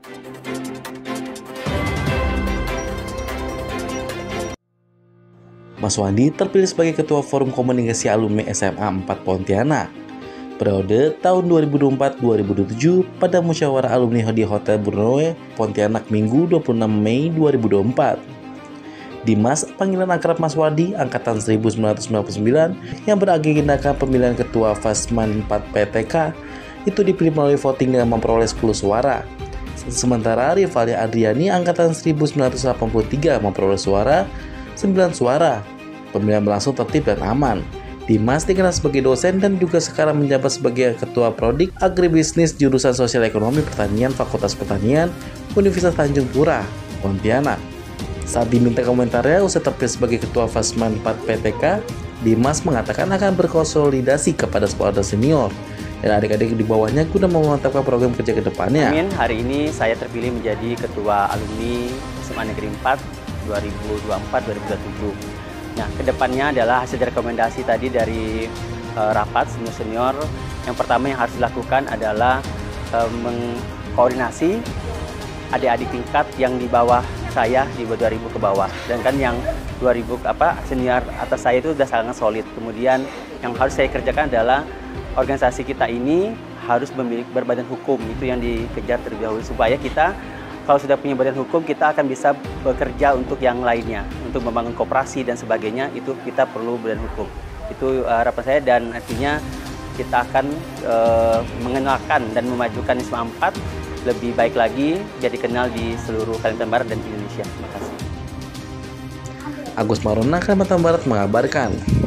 Mas Wandi terpilih sebagai Ketua Forum Komunikasi Alumni SMA 4 Pontianak periode tahun 2024-2027 pada Musyawarah Alumni di Hotel Burnoe, Pontianak, Minggu 26 Mei 2024. Dimas, panggilan akrab Mas Wadi, angkatan 1999, yang beragendakan pemilihan Ketua Fasman 4 PTK, itu dipilih melalui voting dengan memperoleh 10 suara. Sementara rivalnya Adriani, angkatan 1983, memperoleh 9 suara. Pemilihan berlangsung tertib dan aman. Dimas dikenal sebagai dosen dan juga sekarang menjabat sebagai Ketua Prodik Agribisnis jurusan Sosial Ekonomi Pertanian Fakultas Pertanian Universitas Tanjung Pura, Pontianak. Saat diminta komentarnya usai terpilih sebagai Ketua Fasman 4 PTK, Dimas mengatakan akan berkonsolidasi kepada sekolah senior dan adik-adik di bawahnya guna memantapkan program kerja ke depannya. Amin, hari ini saya terpilih menjadi Ketua Alumni SMA Negeri 4 2024-2027. Nah, kedepannya adalah hasil rekomendasi tadi dari rapat senior-senior. Yang pertama yang harus dilakukan adalah mengkoordinasi adik-adik tingkat yang di bawah saya, di 2000 ke bawah. Dan kan yang 2000 senior atas saya itu sudah sangat solid. Kemudian yang harus saya kerjakan adalah organisasi kita ini harus memiliki berbadan hukum. Itu yang dikejar terlebih dahulu supaya kita kalau sudah punya badan hukum, kita akan bisa bekerja untuk yang lainnya, untuk membangun koperasi dan sebagainya, itu kita perlu badan hukum. Itu harapan saya dan artinya kita akan mengenalkan dan memajukan SMA 4 lebih baik lagi, jadi kenal di seluruh Kalimantan Barat dan Indonesia. Terima kasih. Agus Marona, Kalimantan Barat mengabarkan.